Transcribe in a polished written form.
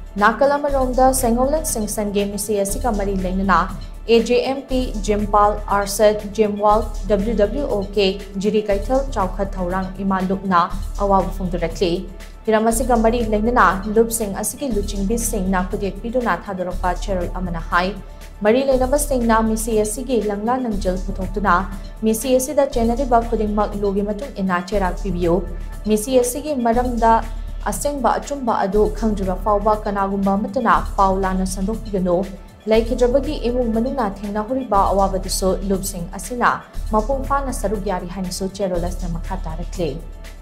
Nakalamaromda Seigoulen Singson Meesi asiga mari Leinana AJMP, JIMPAL, ARSED, JIMWAK, WWOK, Jiri Keithel, Chaokhat Thourang Imalukna, Awaba Phongdorakli. Hiramasiga mari Leinana, Lupsing asigi luching sing na kudek piduna Thourang Cherol Amana High. Mari Leinaba Sing na Meesi asigi langla nangjal putokuna, Meesi asida Generiba Kuding Mak Logi Matung ina Cherak Pibio, Meesi asigi Maramda Asengba Achumba Adu Kangdura Fauba Kanagumba Matana, Paulana Sandok Pigano, Like Jabagi Emu Manuna Tingna Huriba Awaba Lupsing Asina, Mapung Fana Sarugyari Haniso Cherolas na Makata Clay.